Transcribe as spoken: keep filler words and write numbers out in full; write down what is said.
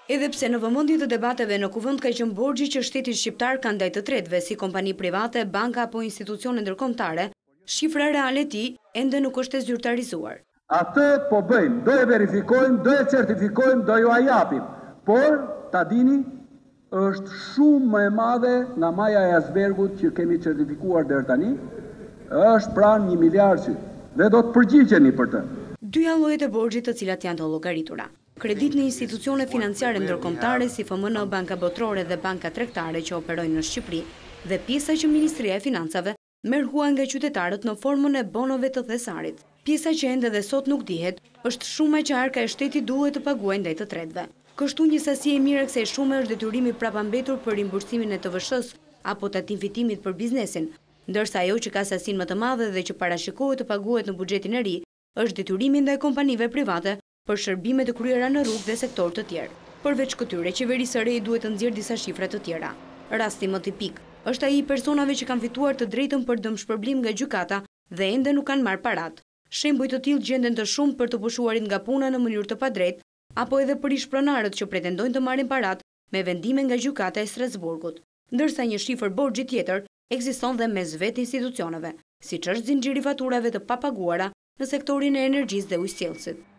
Edhe pse në vëmendje të debateve në kuvend ka qenë borxhi që shteti shqiptar ka ndaj të tretëve si kompani private, banka apo institucione ndërkombëtare, shifra reale e tij ende nuk është e zyrtarizuar. Atë po bëjmë, do e verifikojmë, do e certifikojmë, do ju a japim. Por, ta dini, është shumë më e madhe nga maja e icebergut që kemi certifikuar deri tani, është pranë një miliard që dhe do të përgjigjeni për të. Dyja llojet e borxhit të cilat janë të llogaritura. Kredit në institucione financiare ndërkombëtare si F M N, Banka Botërore dhe Banka Tregtare që operojnë në Shqipëri dhe pjesa që Ministria e Financave merr huaj nga qytetarët në formën e bonove të thesarit. Pjesa që ende dhe sot nuk dihet është shuma që arka e shtetit duhet të paguajë ndaj të tretëve. Kështu një sasi e mirë kësaj shume është detyrimi prapambetur për rimbursimin e T V S-s apo të fitimit për biznesin, ndërsa ajo që ka sasinë më të madhe dhe që parashikohet të paguhet në buxhetin e ri është detyrimi ndaj kompanive private për shërbime të kryera në rrugë dhe sektor të tjerë. Përveç këtyre, qeverisë së re duhet të nxjerrë disa shifra të tjera. Rasti më tipik është ai i personave që kanë fituar të drejtën për dëmshpërblim nga gjykata dhe ende nuk kanë marrë parat. Shembuj të tillë gjenden të shumë për të pushuarit nga puna në mënyrë të padrejtë, apo edhe për ish-pronarët që pretendojnë të marrin parat me vendime nga gjykata e Strasburgut. Ndërsa një shifër borxhi tjetër ekziston dhe mes vetë institucioneve, siç është zinxhiri faturave të papaguara në sektorin e energjisë dhe ujësjellësit.